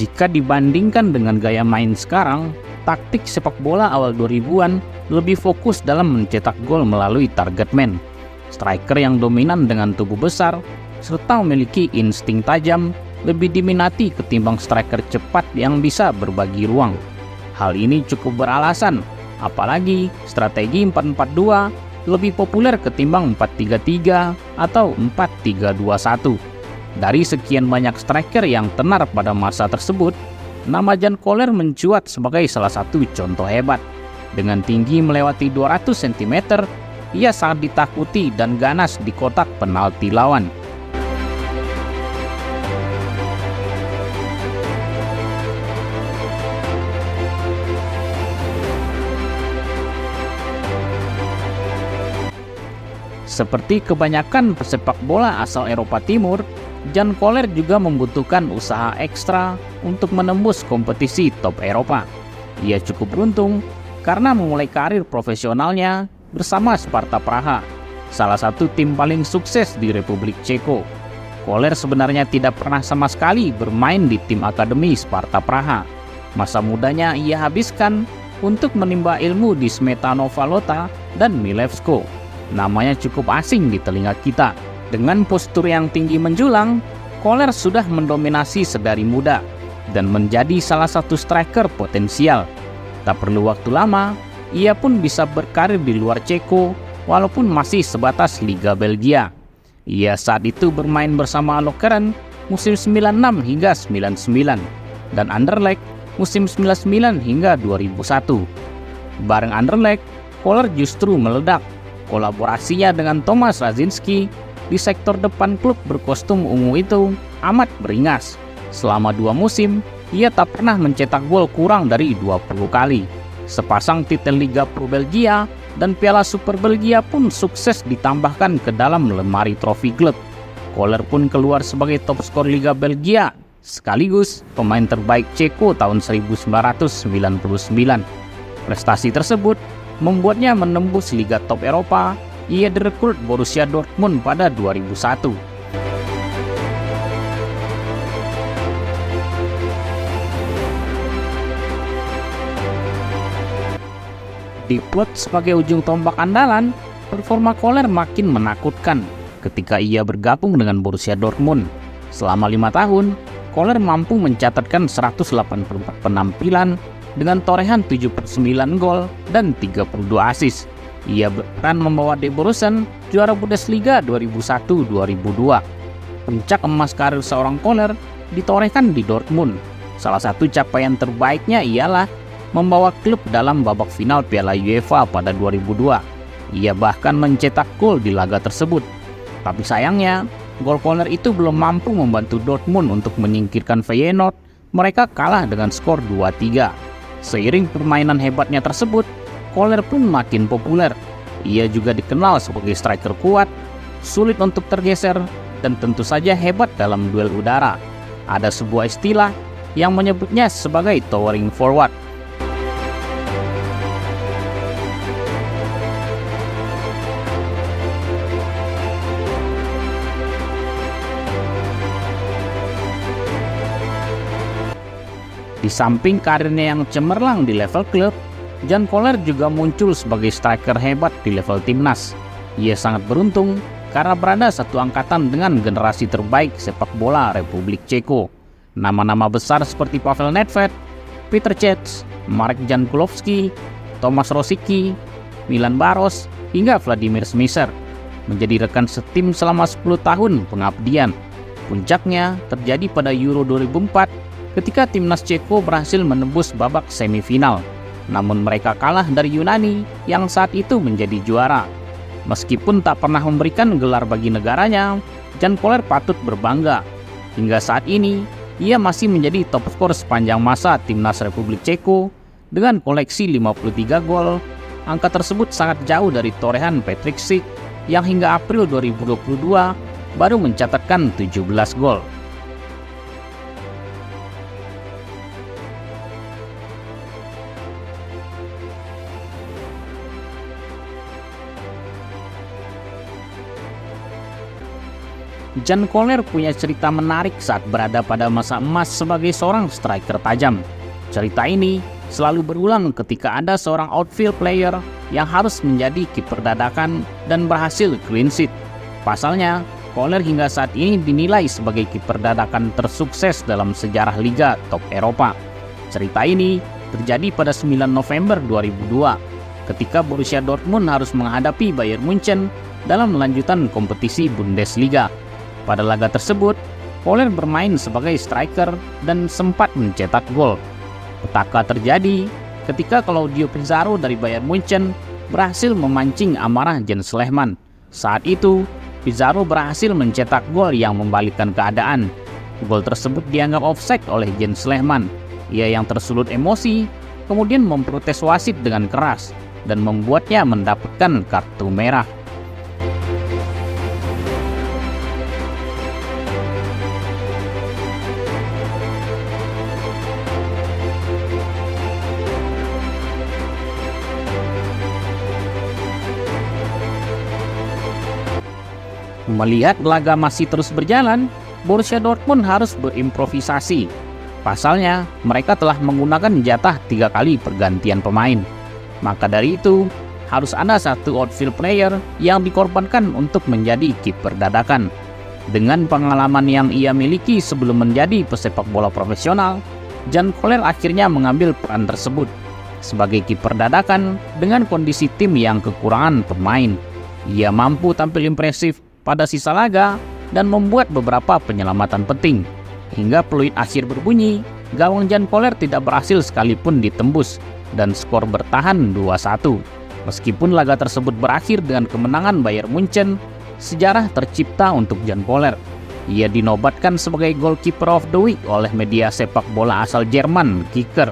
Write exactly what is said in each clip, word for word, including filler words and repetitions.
Jika dibandingkan dengan gaya main sekarang, taktik sepak bola awal dua ribuan lebih fokus dalam mencetak gol melalui target man. Striker yang dominan dengan tubuh besar serta memiliki insting tajam lebih diminati ketimbang striker cepat yang bisa berbagi ruang. Hal ini cukup beralasan, apalagi strategi empat empat dua lebih populer ketimbang empat tiga tiga atau empat tiga dua satu. Dari sekian banyak striker yang tenar pada masa tersebut, nama Jan Koller mencuat sebagai salah satu contoh hebat. Dengan tinggi melewati dua ratus sentimeter, ia sangat ditakuti dan ganas di kotak penalti lawan. Seperti kebanyakan pesepak bola asal Eropa Timur, Jan Koller juga membutuhkan usaha ekstra untuk menembus kompetisi top Eropa. Ia cukup beruntung karena memulai karir profesionalnya bersama Sparta Praha, salah satu tim paling sukses di Republik Ceko. Koller sebenarnya tidak pernah sama sekali bermain di tim akademi Sparta Praha. Masa mudanya ia habiskan untuk menimba ilmu di Smetanova Lhota dan Milevsko. Namanya cukup asing di telinga kita. Dengan postur yang tinggi menjulang, Koller sudah mendominasi sedari muda dan menjadi salah satu striker potensial. Tak perlu waktu lama, ia pun bisa berkarir di luar Ceko walaupun masih sebatas Liga Belgia. Ia saat itu bermain bersama Lokeren musim sembilan puluh enam hingga sembilan puluh sembilan dan Anderlecht musim sembilan puluh sembilan hingga dua ribu satu. Bareng Anderlecht, Koller justru meledak. Kolaborasinya dengan Tomasz Radzinski di sektor depan klub berkostum ungu itu amat beringas. Selama dua musim, ia tak pernah mencetak gol kurang dari dua puluh kali. Sepasang titel Liga Pro Belgia dan Piala Super Belgia pun sukses ditambahkan ke dalam lemari trofi klub. Koller pun keluar sebagai top skor Liga Belgia, sekaligus pemain terbaik Ceko tahun seribu sembilan ratus sembilan puluh sembilan. Prestasi tersebut membuatnya menembus Liga Top Eropa. Ia direkrut Borussia Dortmund pada dua ribu satu. Diplot sebagai ujung tombak andalan, performa Koller makin menakutkan ketika ia bergabung dengan Borussia Dortmund. Selama lima tahun, Koller mampu mencatatkan seratus delapan puluh empat penampilan dengan torehan tujuh puluh sembilan gol dan tiga puluh dua assist. Ia berperan membawa Debrecen juara Bundesliga dua ribu satu dua ribu dua. Puncak emas karir seorang Koller ditorehkan di Dortmund. Salah satu capaian terbaiknya ialah membawa klub dalam babak final Piala UEFA pada dua ribu dua. Ia bahkan mencetak gol di laga tersebut. Tapi sayangnya, gol Koller itu belum mampu membantu Dortmund untuk menyingkirkan Feyenoord. Mereka kalah dengan skor dua tiga. Seiring permainan hebatnya tersebut, Koller pun makin populer. Ia juga dikenal sebagai striker kuat, sulit untuk tergeser, dan tentu saja hebat dalam duel udara. Ada sebuah istilah yang menyebutnya sebagai towering forward. Di samping karirnya yang cemerlang di level klub, Jan Koller juga muncul sebagai striker hebat di level timnas. Ia sangat beruntung karena berada satu angkatan dengan generasi terbaik sepak bola Republik Ceko. Nama-nama besar seperti Pavel Nedved, Petr Cech, Marek Jankulovski, Tomáš Rosický, Milan Baros, hingga Vladimír Šmicer menjadi rekan setim selama sepuluh tahun pengabdian. Puncaknya terjadi pada Euro dua ribu empat ketika timnas Ceko berhasil menembus babak semifinal. Namun mereka kalah dari Yunani yang saat itu menjadi juara. Meskipun tak pernah memberikan gelar bagi negaranya, Jan Koller patut berbangga. Hingga saat ini, ia masih menjadi top skor sepanjang masa timnas Republik Ceko dengan koleksi lima puluh tiga gol. Angka tersebut sangat jauh dari torehan Patrick Schick yang hingga April dua ribu dua puluh dua baru mencatatkan tujuh belas gol. Jan Koller punya cerita menarik saat berada pada masa emas sebagai seorang striker tajam. Cerita ini selalu berulang ketika ada seorang outfield player yang harus menjadi kiper dadakan dan berhasil clean sheet. Pasalnya, Koller hingga saat ini dinilai sebagai kiper dadakan tersukses dalam sejarah Liga Top Eropa. Cerita ini terjadi pada sembilan November dua ribu dua ketika Borussia Dortmund harus menghadapi Bayern Munchen dalam lanjutan kompetisi Bundesliga. Pada laga tersebut, Koller bermain sebagai striker dan sempat mencetak gol. Petaka terjadi ketika Claudio Pizarro dari Bayern Munchen berhasil memancing amarah Jens Lehmann. Saat itu, Pizarro berhasil mencetak gol yang membalikkan keadaan. Gol tersebut dianggap offside oleh Jens Lehmann. Ia yang tersulut emosi, kemudian memprotes wasit dengan keras dan membuatnya mendapatkan kartu merah. Melihat laga masih terus berjalan, Borussia Dortmund harus berimprovisasi. Pasalnya, mereka telah menggunakan jatah tiga kali pergantian pemain. Maka dari itu, harus ada satu outfield player yang dikorbankan untuk menjadi kiper dadakan. Dengan pengalaman yang ia miliki sebelum menjadi pesepak bola profesional, Jan Koller akhirnya mengambil peran tersebut sebagai kiper dadakan dengan kondisi tim yang kekurangan pemain. Ia mampu tampil impresif pada sisa laga dan membuat beberapa penyelamatan penting. Hingga peluit akhir berbunyi, gawang Jan Koller tidak berhasil sekalipun ditembus dan skor bertahan dua satu. Meskipun laga tersebut berakhir dengan kemenangan Bayern Munchen, sejarah tercipta untuk Jan Koller. Ia dinobatkan sebagai Goalkeeper of the Week oleh media sepak bola asal Jerman, Kicker.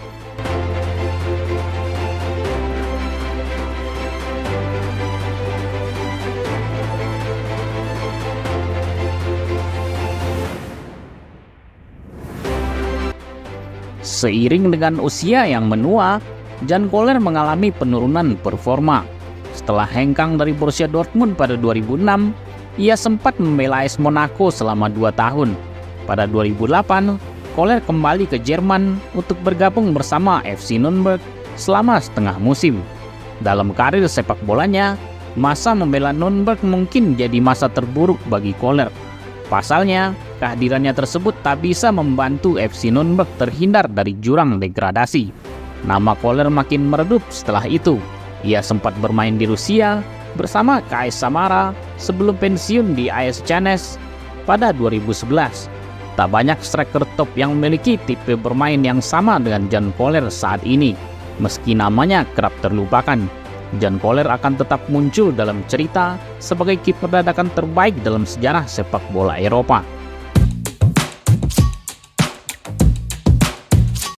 Seiring dengan usia yang menua, Jan Koller mengalami penurunan performa. Setelah hengkang dari Borussia Dortmund pada dua ribu enam, ia sempat membela A S Monaco selama dua tahun. Pada dua ribu delapan, Koller kembali ke Jerman untuk bergabung bersama F C Nürnberg selama setengah musim. Dalam karir sepak bolanya, masa membela Nürnberg mungkin jadi masa terburuk bagi Koller. Pasalnya, kehadirannya tersebut tak bisa membantu F C Nürnberg terhindar dari jurang degradasi. Nama Koller makin meredup setelah itu. Ia sempat bermain di Rusia bersama K S Samara sebelum pensiun di A S Cannes pada dua ribu sebelas. Tak banyak striker top yang memiliki tipe bermain yang sama dengan Jan Koller saat ini. Meski namanya kerap terlupakan, Jan Koller akan tetap muncul dalam cerita sebagai kiper dadakan terbaik dalam sejarah sepak bola Eropa.